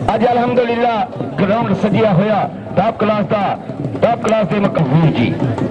अज अलहमदुलिल्लाह ground सजिया होया top class के मकबूल जी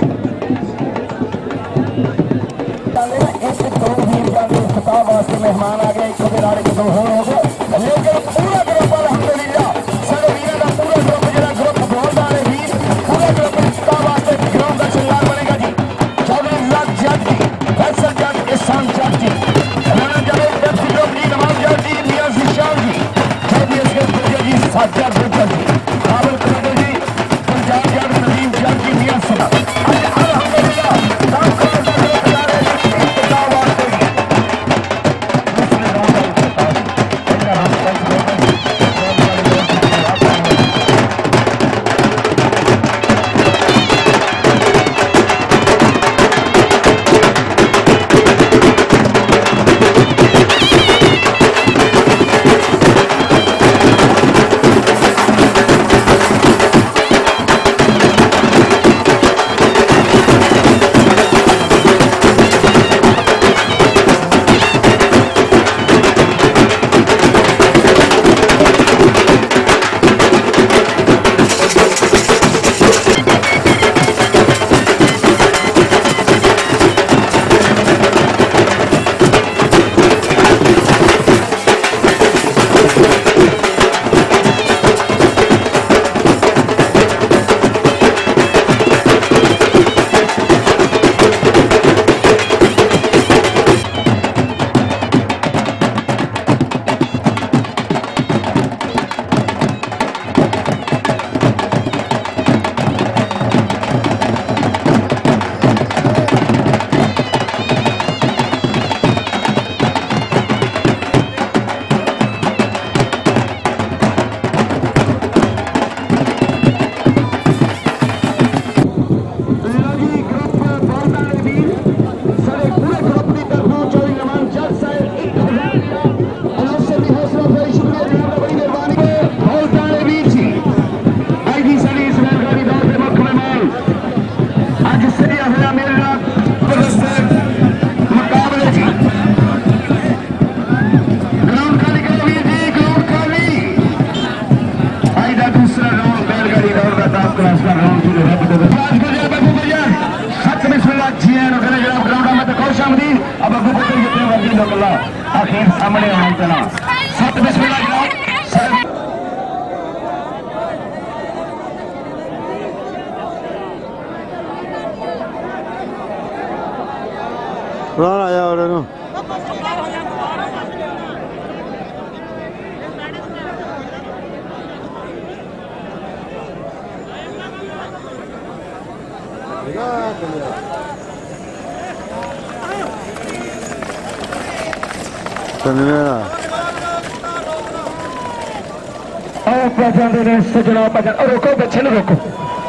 वास्ते मेहमान आ गए एक राड़े के 2 हो गए लेकिन पूरा ग्रुप अलहमदुलिल्लाह सारे वीर का पूरा ग्रुप जो ग्रुप बोल रहे वीर पूरा ग्रुप वास्ते ग्राउंड का चिल्लार बनेगा जी। चौधरी लाख जज जी फैसल जज एहसान जज जी राणा जावेद डेप्टी ग्रुप जी नवाब जज जी मियां जिशान जी चौधरी असगर जी साजिद गुजर जी काबिल कमेटी जी पंजाब जज नदीम जज जी मियां सना अलहमदुलिल्लाह नाम का आखिर सामने आने चला 7 बिस्मिल्लाह आया और सजना रोको बच्चे ने रोको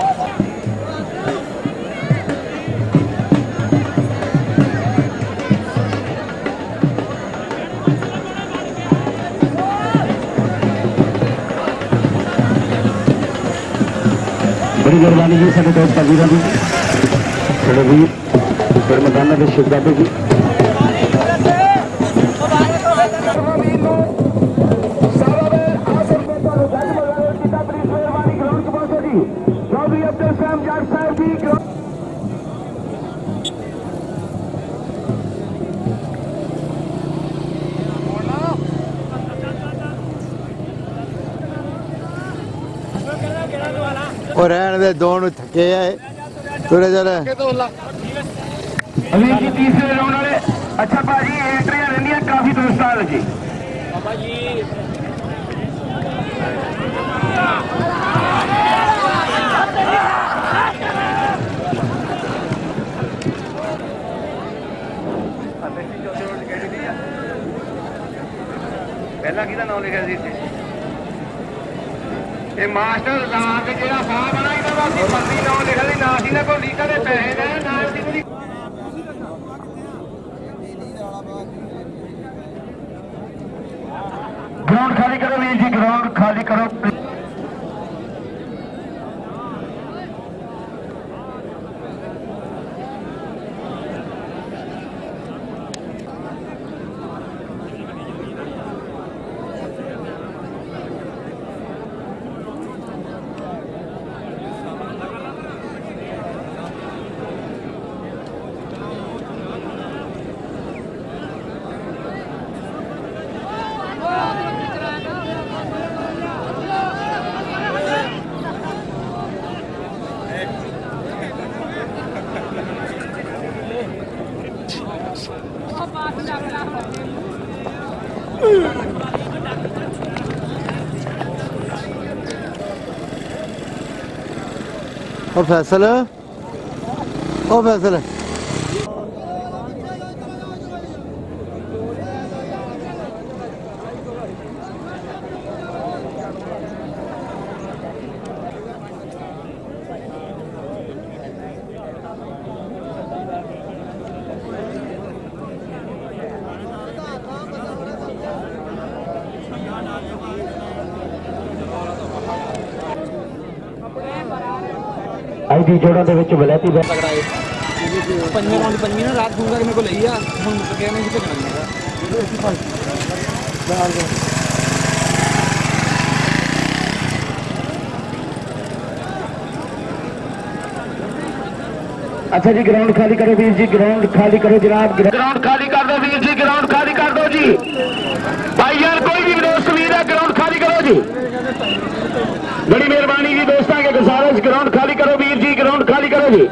बड़ी मेहरबानी जी साढ़े दोस्त वीर जी साढ़े वीर फिर मैदाना के शहजादे जी और रहने दे दोनों थके है तुरे चले अभी जी तीसरे राउंड वाले अच्छा भाजी एंट्रियां रहंदियां काफी दोस्तान जी बाबा जी पहला किहदा नाम लिखा सी इत्थे ये मास्टर लाग जेड़ा साहब है ना इहदा वासी मर्जी नाम लिखा सी ना सी ना कोई लिखा दे पैसे दे ना सी कोई ग्राउंड खाली करो वीर जी ग्राउंड खाली करो ओ फैसल, ओ फैसल आई दी जोड़ों के विच वलैती तगड़ा है पंजवें राउंड पंजवीं ना रात दूंगा कि मेरे को लई आ हुन कहने नहीं भजना अच्छा जी ग्राउंड खाली करो वीर जी, ग्राउंड खाली करो जनाब, ग्राउंड खाली कर दो वीर जी, ग्राउंड खाली कर दो जी भाई यार, कोई भी दोस्त वीर है ग्राउंड खाली करो जी, बड़ी मेहरबानी जी दोस्तों के गुजारिश, ग्राउंड खाली करो वीर जी, ग्राउंड खाली करो जी।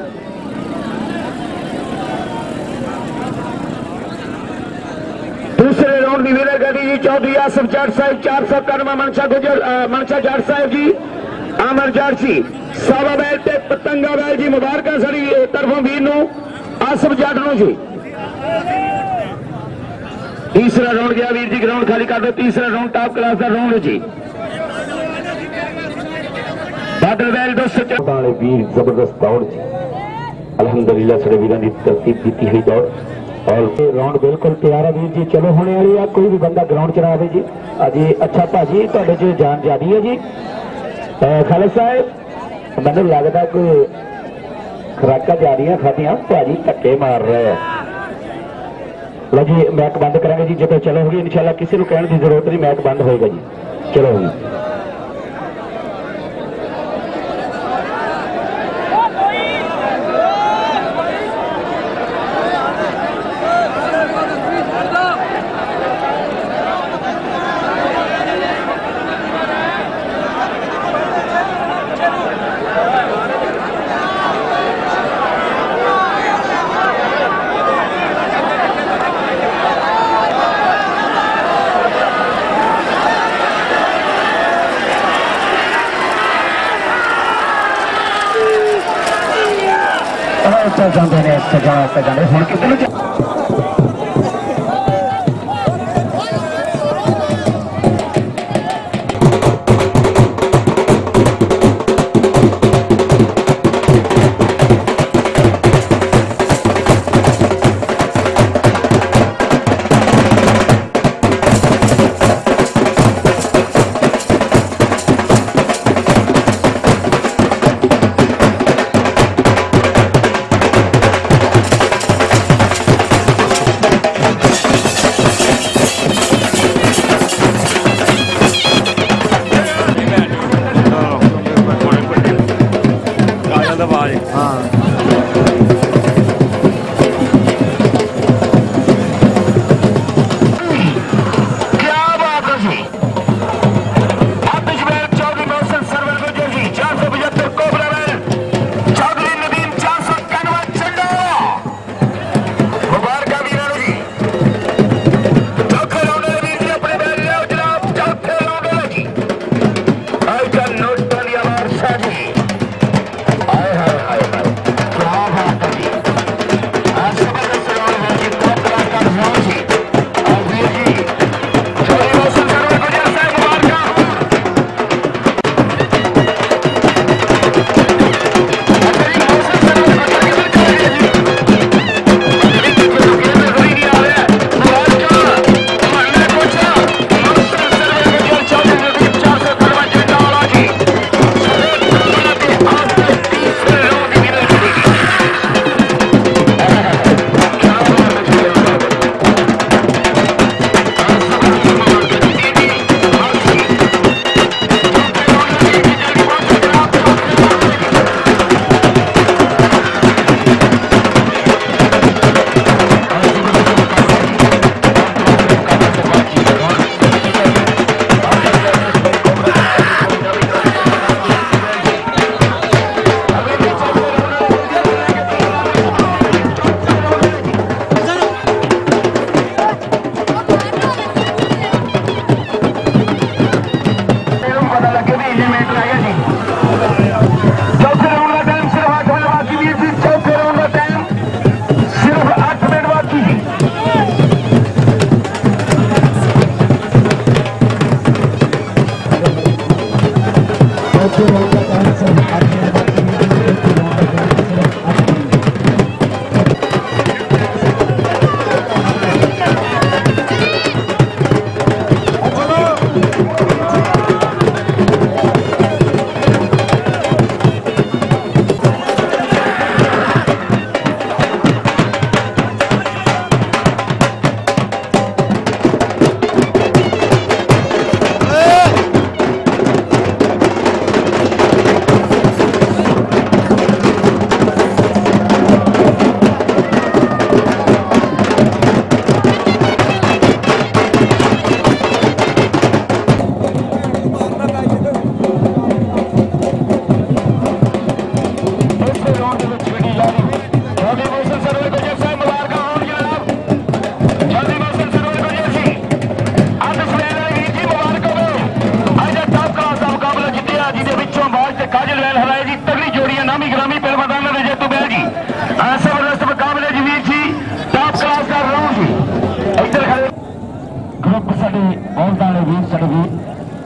दूसरे राउंड की वीरगति जी चौधरी आसफ जाट साहब 491 मनशा गुजर मनशा जाट साहब जी, आमर जाट जी सावा बैल ते पतंगा बैल जी, मुबारक साड़ी तरफों वीर नू आसफ जाट नू जी। तीसरा राउंड गया वीर जी, ग्राउंड खाली कर दो, तीसरा राउंड टॉप क्लास का राउंड जी। बादल बैल दोस्तों वाले वीर जबरदस्त दौड़ जी, अलहमदुलिल्लाह सारे वीरों की तरतीब दी हुई दौड़ और राउंड बिल्कुल तैयार है वीर जी, चलो होने वाली है, कोई भी बंदा ग्राउंड च आवे जी। अजी अच्छा भाजी तुहाडे च जान जानी है जी, खालिद साहब मैंने लगता कोई खुराक जा रही खादियां, भाजी धक्के मार रहे हैं। लो जी मैक बंद करांगे जी, जो चलो होगी इंशाल्लाह, किसी को कहने की जरूरत नहीं, मैक बंद होएगा जी, चलो होगी। जाने हुण कितने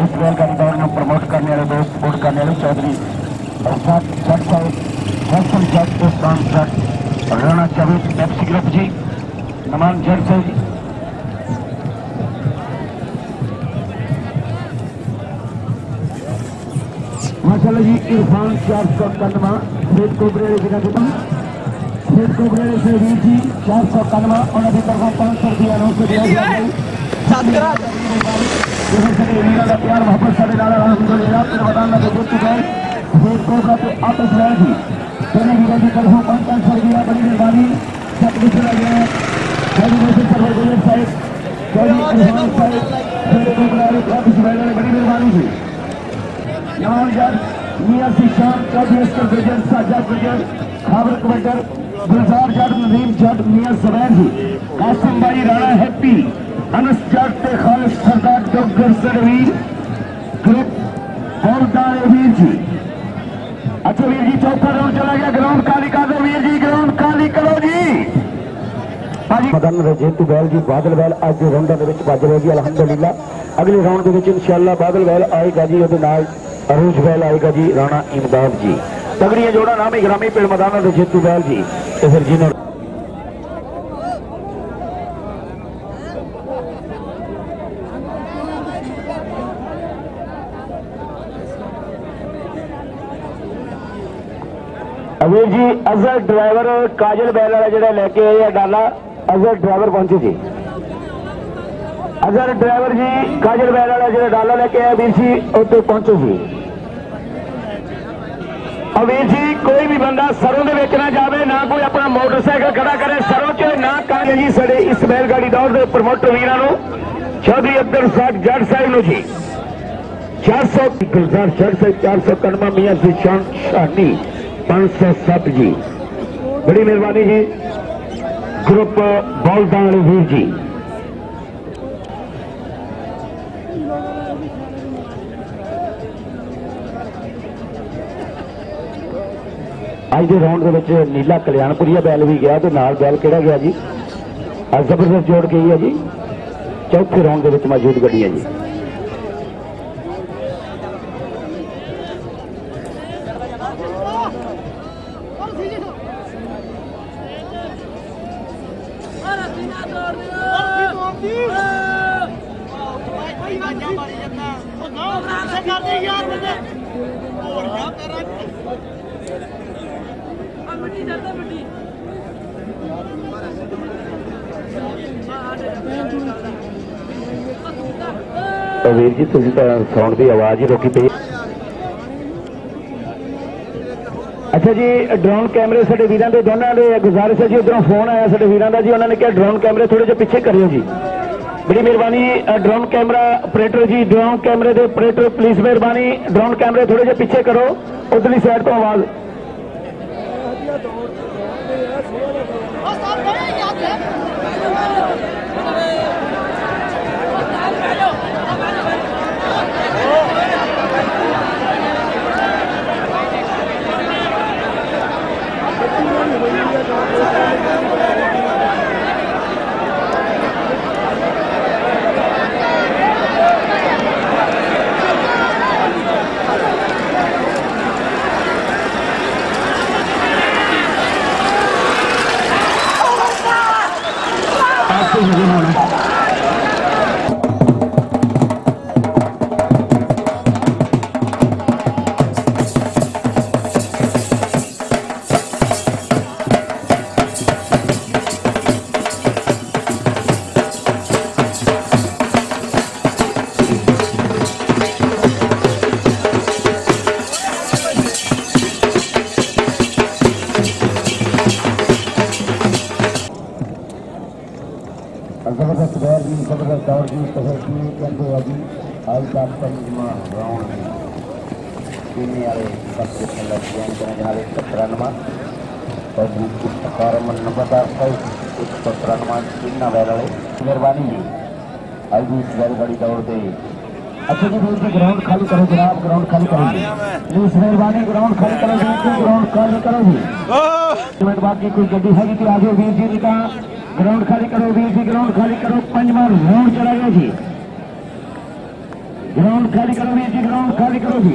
इस बैलगाड़ी दौड़ में प्रमोट करने वाले दोस्त सपोर्ट करने वाले चौधरी जट साहब हैसन जट इस्लाम जट राणा चवित एफसी ग्रुप जी नमान जट साहब जी माशाल्लाह जी इरफान 491 खेत कोबरे जिला के खेत कोबरे से वीर जी 491 और अभी तक 500 रुपया नौ से दिया गया का प्यार मोहब्बत सारे डाला अलहमदुलिल्लाह फिर बताना तो जुट चुके हैं खेत कोबरा के आपस में जी तेरे वीर जी तरफ 500 रुपया बड़ी मेहरबानी सब कुछ चला गया है बड़ी मेहरबानी थी मियां शाम चौधरी जट खाबर कमांडर गुलजार जट नदीम जट मियां जबैर जी कासिम भाई राणा हैप्पी अनस जट ते खालिद सरदार डॉक्टर सरवीर ग्रुप बॉलदार वीर जी। अच्छा वीर जी चौथा राउंड चला गया ग्राउंड खाली कर दो वीर जी ग्राउंड खाली करो जी मदन जेतू बैल जी बादल बैल अज के राउंडा भज रहेगी अलहमदुलिल्लाह अगले राउंड के इंशाअल्लाह बादल बैल आएगा जी वो अरूज बैल आएगा जी राणा इमदाद जी तगड़िया जोड़ा नाम ही ग्रामी पेड़ मैदान जेतू बैल जी तो फिर जिन्होंने अवीर जी अजहर ड्राइवर काजल बैल वाला जो लेके आए डाला अजहर ड्राइवर पहुंचे जी अजहर ड्राइवर जी काजल बैल वाला जो डाला लेके आया वीर जी उत्ते पहुंचो जी। अवीर जी कोई भी बंदा सरों के वेच ना जाए ना कोई अपना मोटरसाइकिल खड़ा करे सरों च ना करें जी साडे इस बैलगाड़ी दौड़ के प्रमोटर वीरां चौधरी अब्दुल साहब जट साहब जी 400 गुलजार जट साहब 491 मियां शान शानी 507 जी बड़ी मेहरबानी जी ग्रुप बॉलदार वीर जी। अज के राउंड के नीला कल्याणपुरिया बैल भी गया तो नाल बैल केड़ा गया जी अज जबरदस्त जोड़ गई है जी चौथे राउंड के मौजूद गड्डी है जी। तो वीर जी तुम साउंड की आवाज ही रोकी पई। अच्छा जी ड्रोन कैमरे साडे वीरां दे दोनों दे गुजारिश है जी उधरों फोन आया साडे वीरां दा जी उन्होंने कहा ड्रोन कैमरे थोड़े जे पीछे करियो जी बड़ी मेहरबानी ड्रोन कैमरा ऑपरेटर जी ड्रोन कैमरे दे ऑपरेटर प्लीज मेहरबानी ड्रोन कैमरे थोड़े जे पीछे करो उधरली साइड तो आवाज जबरदस्त बैल जी जबरदस्त दौड़ जी कहते हैं जी आज का पंजवा राउंड पीने वाले सबसे पहले जनाबे 93 और नंबरदार 193 तीन बैल वाले मेहरबानी जी आज भी इस बैलगाड़ी दौड़ दे। अच्छा जी वीर जी ग्राउंड खाली करो जनाब ग्राउंड खाली करो जी प्लीज मेहरबानी ग्राउंड खाली करो जी ग्राउंड खाली करो जी मिनट बाकी कोई गड्डी है कि आगे वीर जी का ग्राउंड खाली करो वीर जी ग्राउंड खाली करो पंजवा राउंड चला गया जी ग्राउंड खाली करो वीर जी, ग्राउंड खाली करो जी।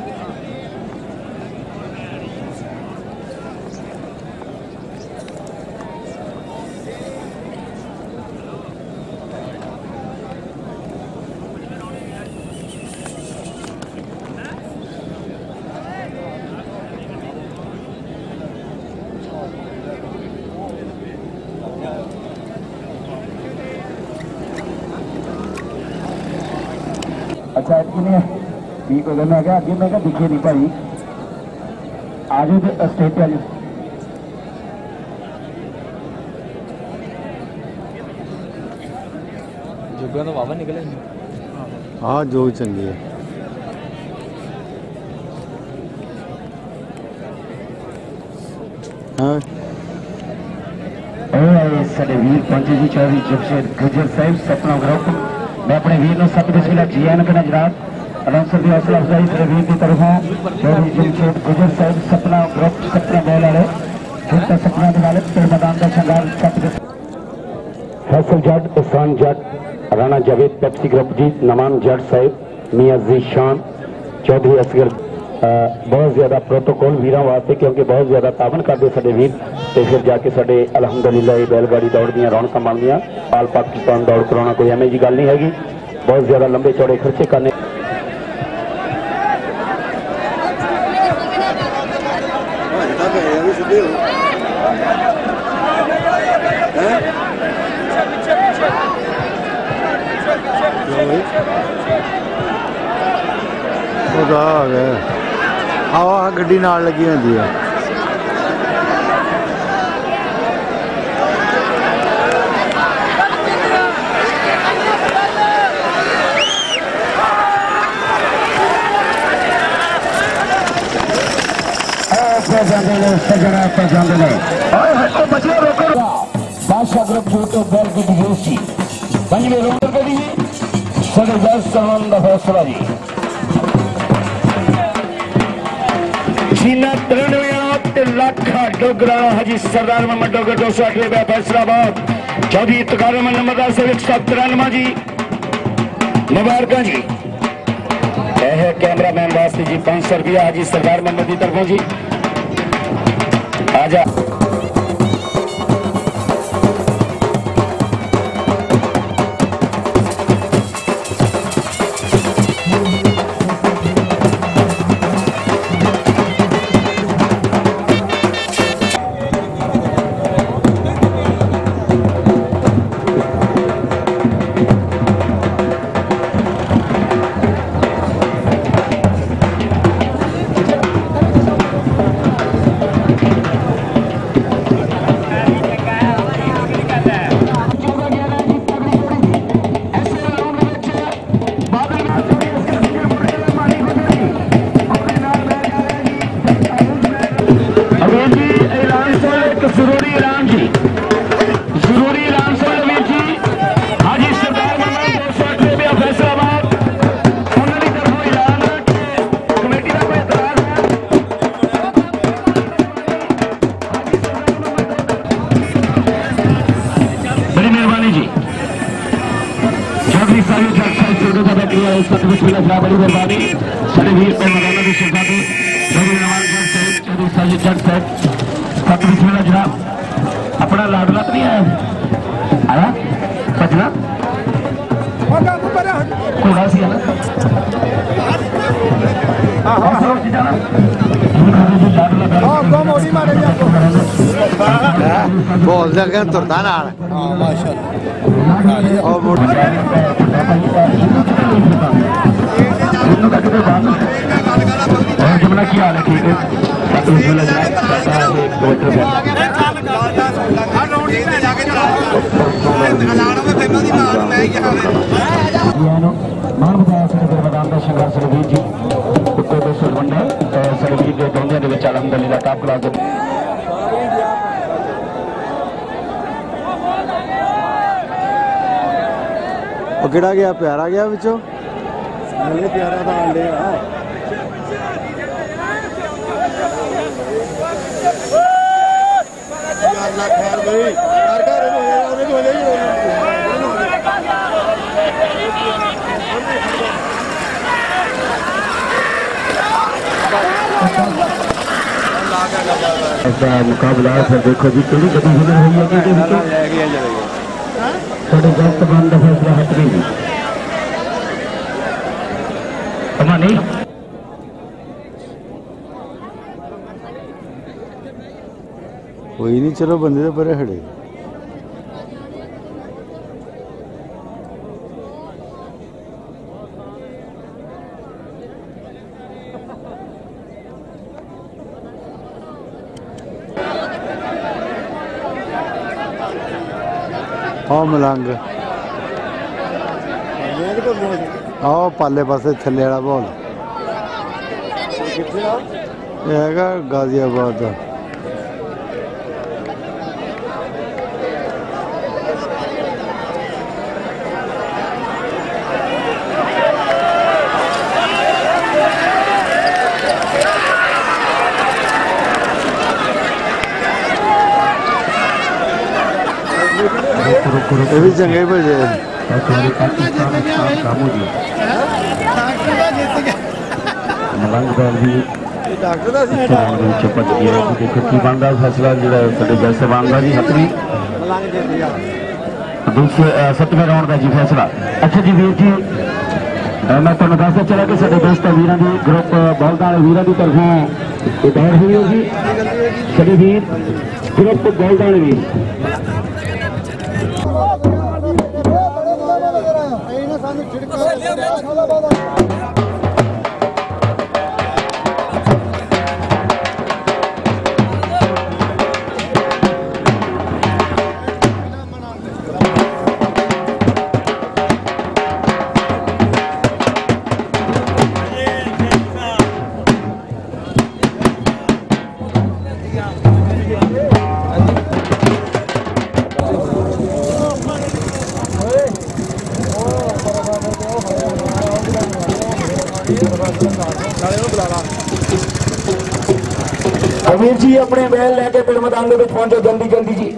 अच्छा इतने ठीक हो गया। मैं क्या अगे मैं क्या दिखे नहीं भाई, आ जाओ तो स्टेज पे आ जाओ। जुग्गा तो वावा निकले। हाँ जो चंगी है। हाँ साढ़े वीर पहुंचे जी चौधरी जमशेद गुजर साहिब सपना ग्रुप। मैं अपने वीर ने सत बिस्मिल्लाह जी आन करना जनाब। अनाउंसर की हौसला अफजाई मेरे वीर की तरफों चौधरी जमशेद गुजर साहिब सपना ग्रुप सपना बॉल वाले छोटा सपना के वाले फिर मैदान का शंगार सत फैसल जट इसान जट राणा जावेद पेप्सी ग्रुप जी नमान जट साहिब मियां जीशान चौधरी असगर बहुत ज्यादा प्रोटोकॉल वीरों वास्ते क्योंकि बहुत ज्यादा तावन करते साडे वीर तो फिर जाके साडे अलहमदुलिल्लाह ये बैलगाड़ी दौड़ दी रौनक बन गई। आल पाकिस्तान दौड़ कराना कोई एवं जी गल नहीं हैगी, बहुत ज्यादा लंबे चौड़े खर्चे करने। आ गया आवा गड्डी नाल लगी होंदी है। बादशाह ग्रुप जो तो बैलगाड़ी देसी पंजवें राउंड कर दी जबरदस्त सामान का हौसला जी सीना 93 लाखा डोगरा हाजी सरदार मोहम्मद डोगर 208 फैसलाबाद चौधरी तकार नंबर से 193 जी मुबारक जी। यह कैमरा मैन वास्ते जी 500 रुपया हाजी सरदार मोहम्मद की तरफों जी। आजा बड़ी मेहरबानी सारे वीर पे मौलाना की शहजादी चौधरी नवाज साहब चौधरी साजिद जट साहब सत बिस्मिल्लाह जनाब। अपना लाडला तो नहीं आया भजना घोड़ा सी है बोल दे तुरता नाल जमुना की हाल है ठीक है मान बताया मैदान का शंगार सरवीर जी सरवीर के दोनों के अलहमदुलिल्लाह टॉप क्लास किड़ा गया प्यारा गया बिचो प्यारा था आंडे खैर भाई मुकाबला फिर देखो जी कि गड्डी विनर हुई है थोड़े जस्ट बंद फैसला हट गई नहीं कोई नहीं, चलो बंदे तो परे खड़े। आओ मलंग, आओ पाले पासे थले वाला बॉल है गाजियाबाद का। ये भी चंगे बजे मलंग दल भी चपत गया देखो की बनता फैसला जो जैसे बनता जी हथरी दूसरे 7वें राउंड का जी फैसला। अच्छा जी वीर जी मैं तुम्हें दसदा चला कि साडे दोस्त वीर की ग्रुप बॉलदार वीर की तरफों दौड़ हुई होगी साडे वीर ग्रुप बॉलदार वीर अमीर जी अपने बैल लेके पिंड मैदान में पहुंचो जल्दी जल्दी जी।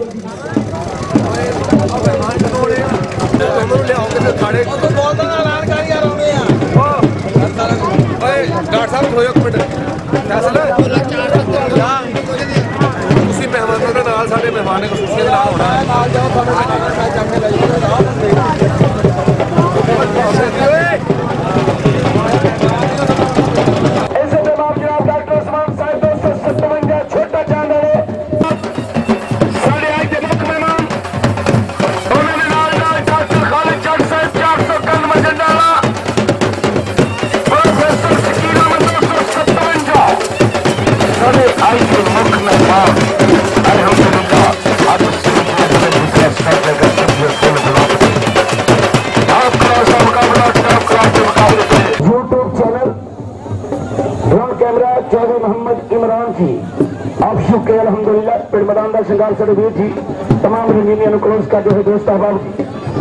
के अलहमदुलिल्लाह पिंड मैदान का श्रृंगार साडे वीर जी तमाम रंगीनियां क्लोज करते हुए दोस्त अहबाब जी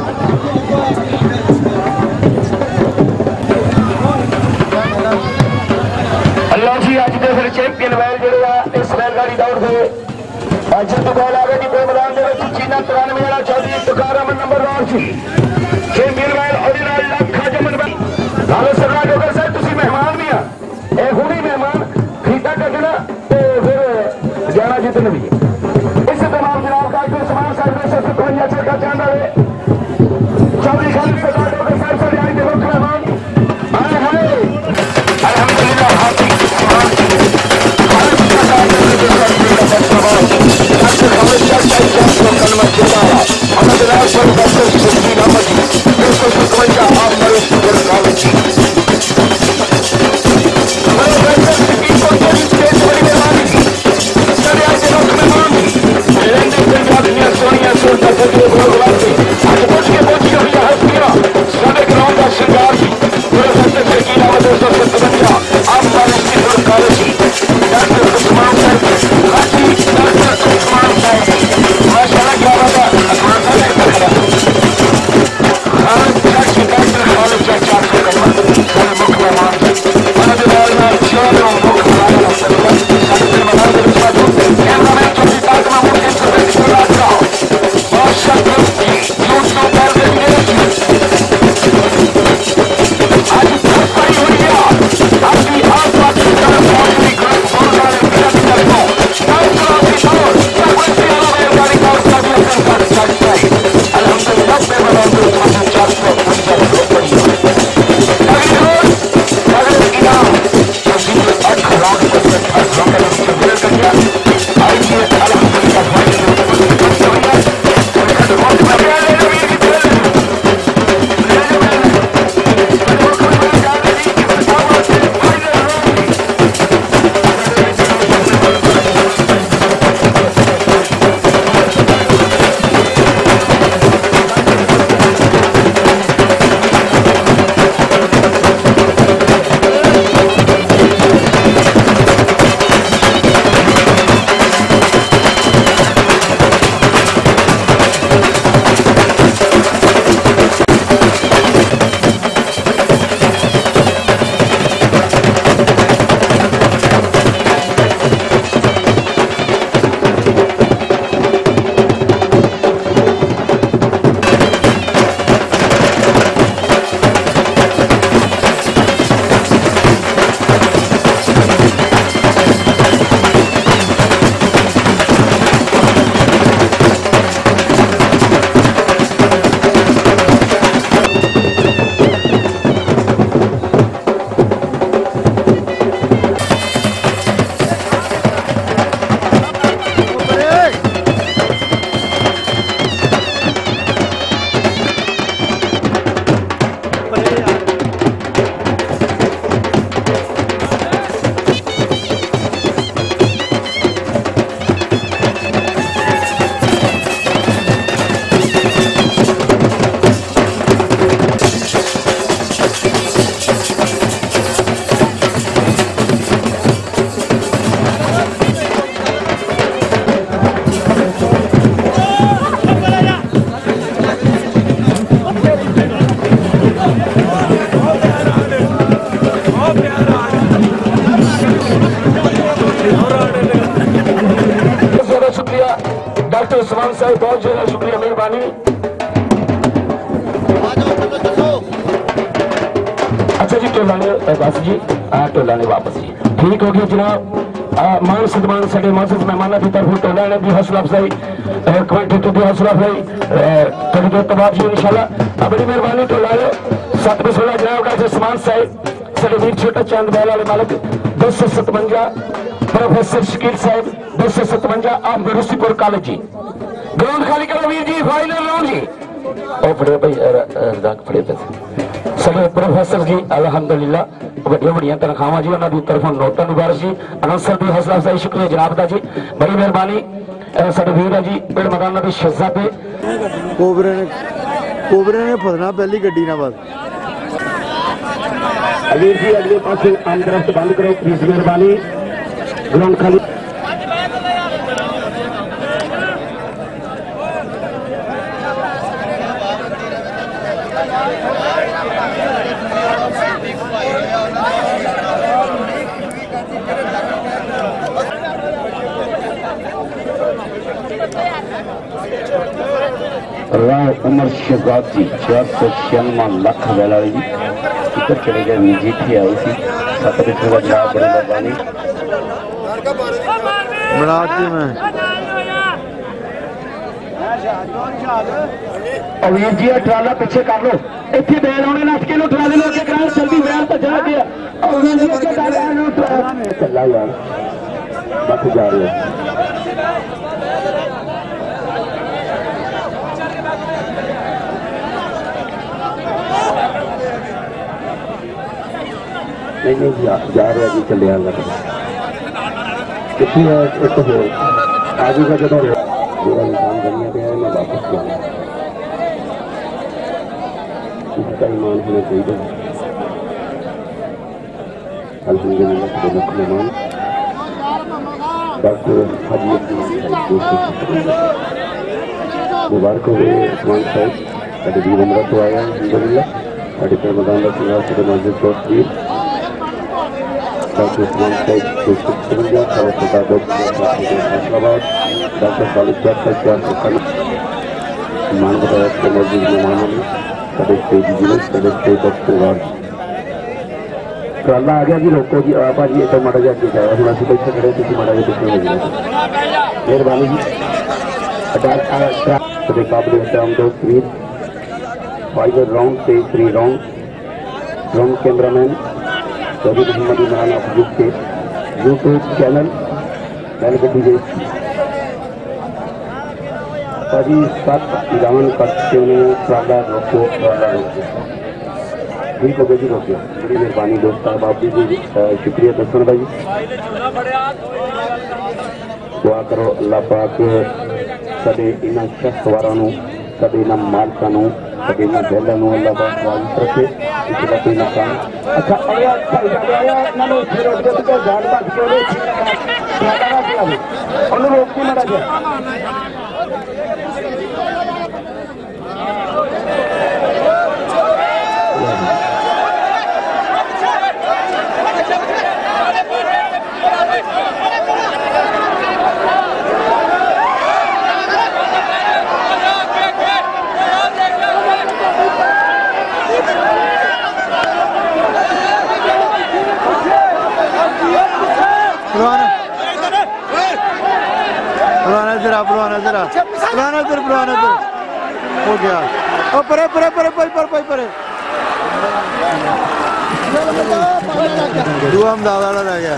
अल्लाह जी अज के फिर चैंपियन बैल जोड़े इस बैलगाड़ी दौड़ से अज तो बैल आ गए जी पिंड मैदान के चीना 93 वाला चौधरी तुकार अमन नंबर और जी चैंपियन बैल ओरिजिनल लाखा जमन बैल लालो सरदार जोगर साहब तुसी मेहमान भी आ ए हुणी मेहमान खरीदा करना जाना जितने भी इस तमाम जनाब का समान साहब ने सब दुनिया चढ़ा चाहता है चौधरी खालिद सरदार डॉक्टर साहब से आई के मुख्य मेहमान आए हाय अल्हम्दुलिल्लाह हाथी समान खालिद सरदार ने देखा कि फैसलाबाद डॉक्टर खालिद साहब का कलमा चुराया हमें जनाब पर डॉक्टर सुखी नामक बिल्कुल सुखमंजा आप मरे सुगर खालिद हमारे डॉक्टर की को स्टेज पर मेहमान उस्मान साहब बहुत ज्यादा शुक्रिया मेहरबानी। अच्छा जी टोला ने बस जी टोला ने वापस जी ठीक हो गया जनाब। मान सन्मान साढ़े मासूस मेहमानों की तरफ टोला ने भी हौसला अफजाई कमेटी तो भी हौसला अफजाई थोड़ी देर तो बाद जी इंशाल्लाह बड़ी मेहरबानी टोला ने 7 16 जनाब का उस्मान साहब साढ़े वीर छोटा चांद बैल वाले मालिक 257 प्रोफेसर शकील साहब 257 अहमद रसीपुर कॉलेज जी ग्राउंड खाली करो वीर जी फाइनल राउंड जी ओ फड़े भाई रजाक फड़े पैसे साढ़े प्रोफेसर जी अलहमदुलिल्लाह वड्डियां वड्डियां तनख्वाहां जी उन्होंने तरफों नोटा मुबारक जी अनाउंसर की हौसला अफजाई शुक्रिया जनाब का जी बड़ी मेहरबानी साढ़े वीर है जी पिंड मदाना के शहजादे कोबरे ने फसना पहली गड्डी ना बस वीर जी अगले पास आम तरफ बंद करो प्लीज मेहरबानी ग्राउंड खाली उमर शहजाद जी 496 लाख वेला जी इधर चले गए वीर जी थी आई सी 7 मिनट का जवाब बड़ी मेहरबानी बनाती मैं वीर जी ट्राला पीछे कर लो इतने बैल आने नट के ट्राले लो के करा जल्दी बैल तो जा गया चला यार बस जा रहे नहीं जा रहा जी चले कितनी एक हो आगे का जो पूरा इंसान बनने पे है मैं वापस जाऊँ इसका ईमान होना चाहिए अल्हम्दुलिल्लाह मुख्य मेहमान डॉक्टर मुबारक हो गए उस्मान साहब साढ़े वीर उमरा तो आया अल्हम्दुलिल्लाह साढ़े पे मैदान का सिंगार साढ़े मस्जिद को वीर डॉक्टर उस्मान साहब फैसलाबाद डॉक्टर खालिद साहब मान बताया कि मौजूद मेहमानों में कदे तेजी जिले कदे तेज परिवार ट्राला आ गया जी रोको जी भाजी एक माड़ा जा के जाए हम असं बैठे खड़े थे माड़ा जा पिछले हो गया मेहरबानी जी काबिल एहतराम दोस्त वीर फाइनल राउंड से 3 राउंड कैमरामैन चौधरी मोहम्मद इमरान अफजूब के यूट्यूब चैनल बैलगड्डी भाजी 7 ऐलान करते हुए ट्राला रोको ठीक हो गया जी रोके बड़ी मेहरबानी दोस्त साहब आप जी शुक्रिया दसन भाई दुआ करो अल्लाह पाक कदे इन्होंने शख्सवारों कदे इन्होंने मालकों कदे इन्होंने बैलों अल्लाह पाक वाजिब रखे इसका कोई नुकसान अच्छा रोक के मारा जाए पुराना हो गया परे परे परे परे परे परे दुआ दादा रह गया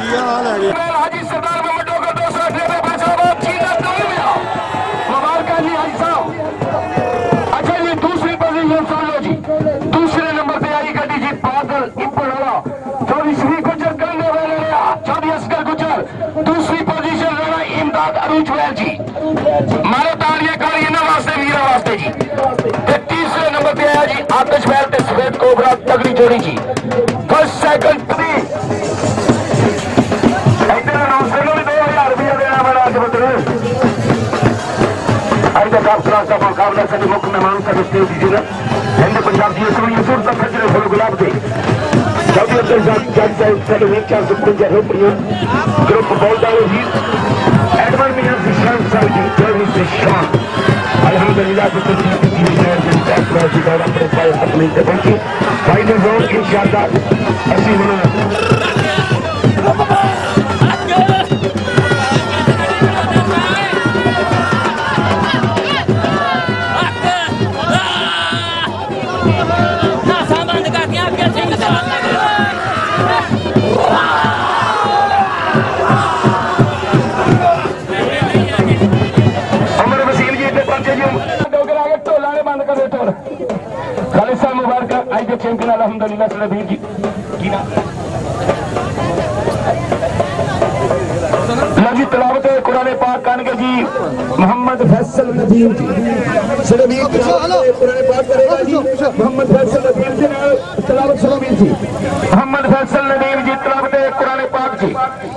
अच्छा जी दूसरी पोजीशन सुन लो जी दूसरे नंबर पे आई गड्डी जी बादल इपड़ा चौधरी श्री गुजर करने वाले चौधरी असगर गुजर दूसरी पोजीशन लेना इमदाद अरूज वैल जी मारो तालियां करिए ना वास्ते वीरा वास्ते जी तीसरे नंबर पे आया जी आतिश वैल ते सफेद कोबरा तगड़ी जोड़ी जी फर्स्ट सेकंड 3 इधर अनाउंसर को भी 2000 रुपया देना पड़ा आज बता आज तक आप का मुकाबला सभी मुख्य मेहमान का स्टेज दीजिएगा हिंद पंजाब की सोनी सूरत खजरे फूल गुलाब से चौधरी अब्दुल जज साहब सभी वीर 455 रुपये ग्रुप बॉल डालो जी एडवर्ड मियां सिशांत साहब जी चौधरी से शान अल्हम्दुलिल्लाह की तस्वीर की शहर से टैक्स राशि का अपने पाए तकमील से पहुंची फाइनल राउंड इंशाअल्लाह असी होना चैंपियन अल्हम्दुलिल्लाह सलबीर जी की ना लगी तिलावत कुरान पाक करके जी मोहम्मद फैसल नदीम जी सलबीर कुरान पाक करेगा जी मोहम्मद फैसल नदीम जी तिलावत सलबीर जी मोहम्मद फैसल नदीम जी तिलावत कुरान पाक जी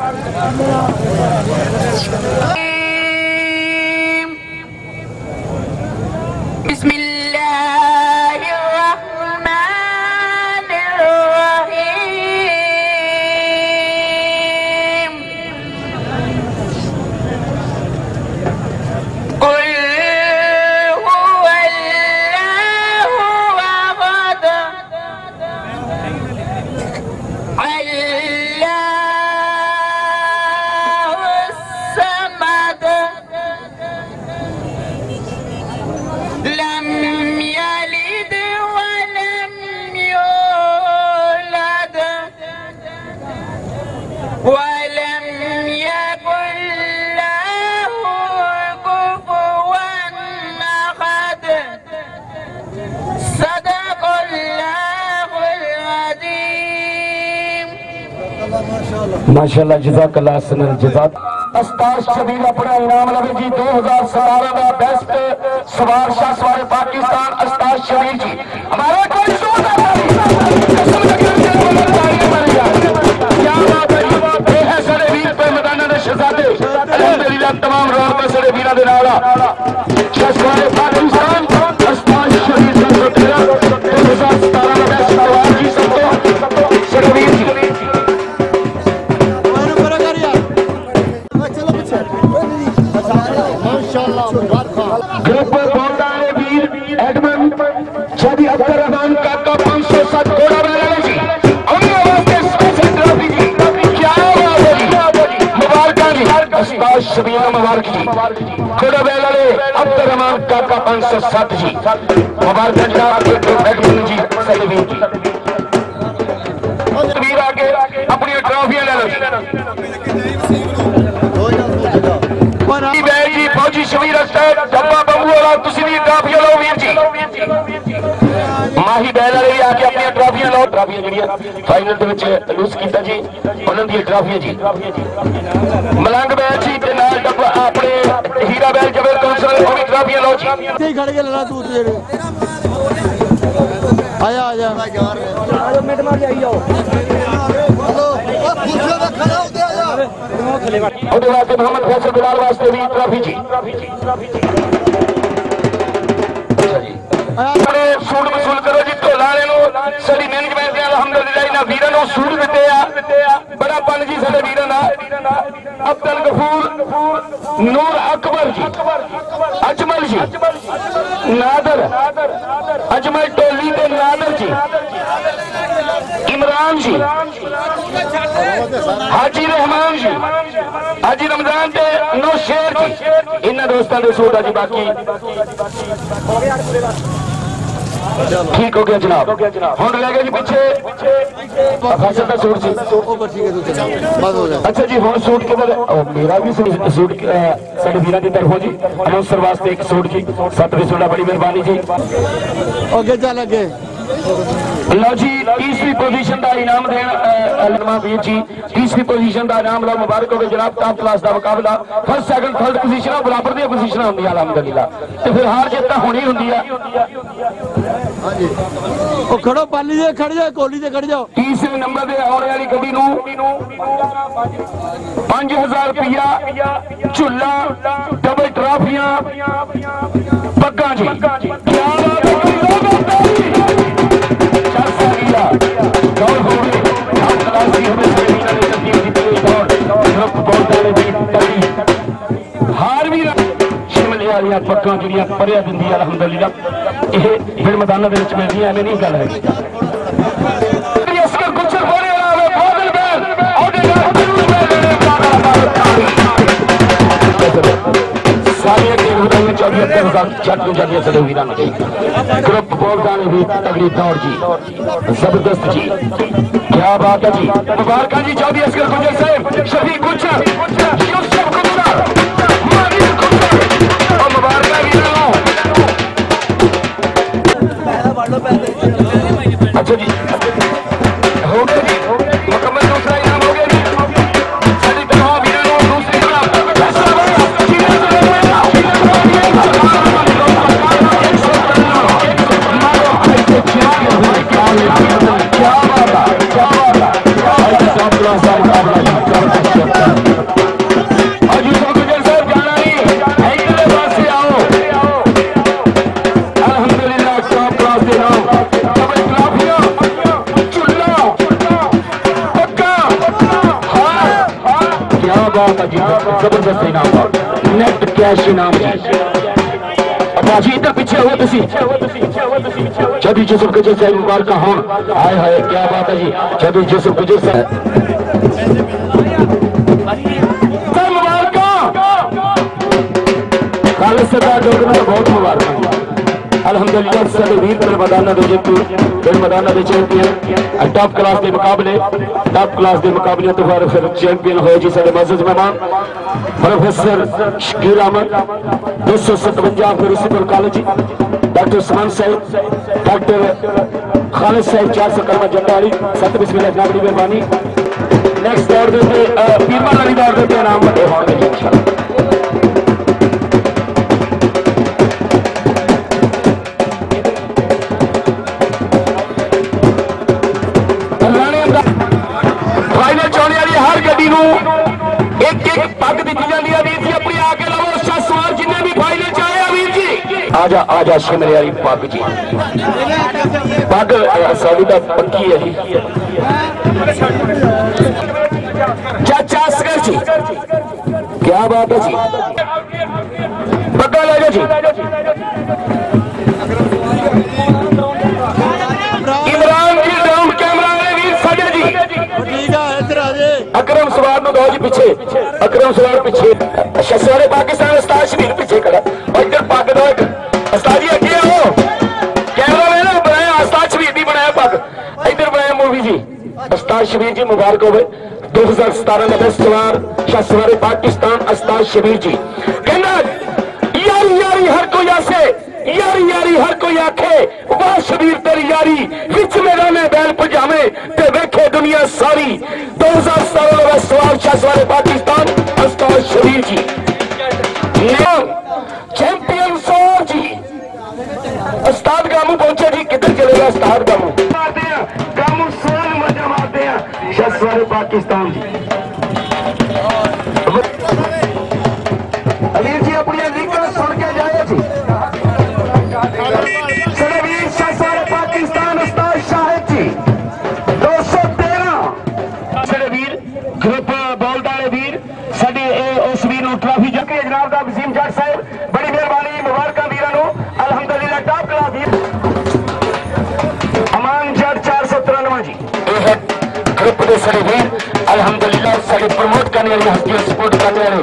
माशाअल्लाह जज़ाकल्लाह हसनल जज़ाक अस्ताद शबीर अपना इनाम लगे जी 2017 का बेस्ट सवार शाह सवार पाकिस्तान अस्ताद शबीर जी हमारा कोई तमाम रोड सड़े वीर शाह सवार पाकिस्तान अस्ताद शबीर 2017 का बेस्ट सवार जी शबीर जी मुबारक जी थोड़ा बेले अब्दुल रहमान काका 507 जी मुबारक जनाब जी सलवीर जी तस्वीर आगे अपनी ट्रॉफियां ले लो जी फौजी शबीर डब्बा बंबू वाला तुसी भी ट्रॉफियां लो वीर जी माही बैल वाले भी आके अपनी ट्रॉफियां लो ट्रॉफियां जड़ियां फाइनल दे विच लूज कीता जी उन्हां दी ट्रॉफियां जी मलंग बैल जी ते नाल डब्बा अपने हीरा बैल जबर कौंसल वो भी ट्रॉफियां लो जी इथे खड़ के लड़ा तू तेरे आजा आजा आजा मिनट मार जाई जाओ हेलो पूछो दा खड़ा हो गया ओदे वास्ते मोहम्मद फैसल बिलाल वास्ते भी ट्रॉफी जी अपने सूट वसूल करो जी ढोला वाले साडी मैनेजमेंट ने अल्हम्दुलिल्लाह इन्हां वीरां नूं सूट दिते आ बड़ा पन जी साडे वीरां दा अब्दुल गफूर नूर अकबर जी अजमल जी नादर अजमल टोली ते नादर जी इमरान जी हाजी रहमान जी हाजी रमजान ते नौशेर जी इन्हां दोस्तां दे सूट जी बाकी ठीक हो गया जनाब हुण ले गए जी पीछे फैसल दा सूट जी अच्छा जी हुण सूट किधर मेरा भी सूट साडे वीरां दी तरफों जी अनौंसर वास्ते एक सूट जी 7 सूट बड़ी मेहरबानी जी ओके चल अगे लो जी तीसरी पोजीशन का इनाम देना वीर जी तीसरी पोजीशन का इनाम लो मुबारक हो जनाब टॉप क्लास का मुकाबला फर्स्ट सैकंड थर्ड पोजीशन बराबर दी पोजीशन होंदी अल्हम्दुलिल्लाह ते फिर हार जीत होनी होंदी है हां जी ओ खड़ो पाली दे खड़ जाओ कोली ते खड़ जाओ तीसरे नंबर दे आने वाली गड्डी नूं 5000 रुपया झुल्ला डबल ट्रॉफियां पग्गां जी क्या बात है हार भी शिमलिया है पक्का जिहड़ियां पढ़िया दिंदी है अलहमदुलिल्लाह ये फिर मैदानां दे विच मिलदी एवें नहीं गल है ग्रुप बोलदान भी तगड़ी दौड़ जी जबरदस्त जी क्या बात है जी मुबारक जी चौधरी असगर गुजर साहब शफीक गुजर यूसुफ गुजर मानिक गुजर और मुबारक अच्छा जी हो गया जी मुकम्मल दूसरा इनाम हो गया जी साडी तरह वीरों को दूसरी तरफ जबरदस्त इनाम नेट कैश इनाम जी इधर पीछे हो चौधरी यूसुफ गुजर साहब मुबारक हो हाय हाय क्या बात है जी चौधरी यूसुफ गुजर साहब मुबारक खालिद सरदार डोगरा बहुत मुबारक अलहमदुलिल्लाह सारे वीर फिर मैदाना दे जेतू फिर मैदाना दे चैंपियन टॉप क्लास के मुकाबले तो फिर चैंपियन होए जी सारे मज़ीद मेहमान professor Shakeel Ahmad 257 municipal college doctor समान साहब डॉक्टर खालिद साहब 400 कलमा जंडाली सत बिस्मिल्लाह जनाब बड़ी मेहरबानी नेक्स्ट दौर दे पीरमाल वाली दौर दे इनाम बड़े होंगे इंशाअल्लाह आजा आजा शिमरे वाली पग जी पग साड़ी का पक्की है जी चाचा असगर जी क्या बात है जी पक्का ले जी इमरान जी ड्रोन कैमरा वाले वीर साडे जी अकरम सवार नो दो जी पीछे अकरम सवार पीछे शसवारे पाकिस्तान उस्ताद शबीर पीछे खड़ा और इधर पग दो उस्ताद जी अगे आओ कैमरा मैन बनाया उस्ताद शबीर भी बनाया पग इधर बनाया मूवी जी उस्ताद शबीर जी मुबारक हो 2017 में बेस्ट सवार शसवारे पाकिस्तान उस्ताद शबीर जी कहना यारी यारी हर कोई आसे यारी यारी हर कोई आखे वाह शबीर तेरी यारी विच मेरा में बैल पजामे ते वेखे दुनिया सारी 2017 में सवार शसवारे पाकिस्तान उस्ताद शबीर जी चैंपियन सोर जी उस्ताद गामू पहुंचे जी किधर चलेगा उस्ताद गामू गामू सोल मजा मारते हैं शसवारे पाकिस्तान जी अमीर जी अपनी लिखकर सुन के जाए जी सलवीर शसवारे पाकिस्तान उस्ताद शाहिद जी 213 सलवीर ग्रुप बोलदारे वीर साडे उस वीर नु ट्रॉफी जके जनाब दा वसीम जट साहब बड़ी मेहरबानी मुबारक वीरां नु अल्हम्दुलिल्लाह टॉप क्लास वीर अमान जट 493 जी ग्रुप दे सारे वीर अल्हम्दुलिल्लाह सारे प्रमोट करने वाले हस्तियां सपोर्ट करने वाले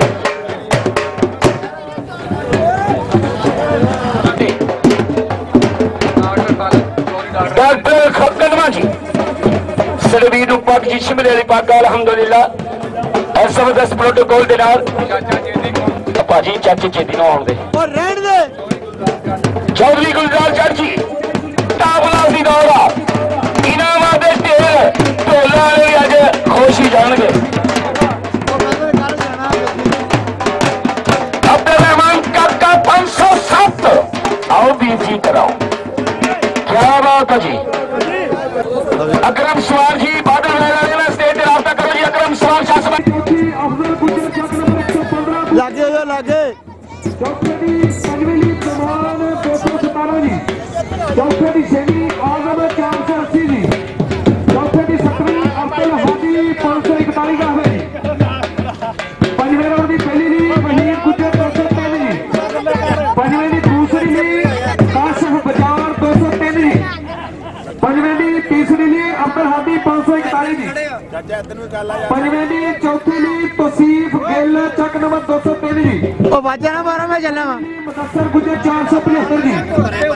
डॉक्टर खकनमा जी सारे वीर नु पग जी शिमले वाली पग अल्हम्दुलिल्लाह और जबरदस्त प्रोटोकॉल दे नाल भाजी चाचे चेती ना आउंदे और रहन दे चौधरी गुलजार जट जी टावला दी दौड़ा इनामा दे ढेर ढोला वाले अज खुश ही जाणगे अब्दुल रहमान काका 507 आओ बीजी कराओ क्या बात है जी अकरम सवार जी बादल वाला स्टेज पे रास्ता करो जी अकरम सवार शासन लागे हो लागे चौथे दी पंजवीं लीग प्रमाण 217 जी चौथे दी छेवीं आजम 480 जी चौथे दी 7वीं अब्दुल हादी 541 का है पंजवें राउंड दी पहली लीग वहीद गुजर 203 जी 243 जी ਚਾਚਾ ਇੱਧਰ ਨੂੰ ਚੱਲ ਆ ਯਾਰ पंजवें जी चौथी जी तौसीफ गिल चक नंबर 203 जी ਉਹ ਵਾਜਾ ਨਾ ਮਾਰੋ ਮੈਂ ਚੱਲਾਂ ਵਾ मुदस्सर गुजर 475 जी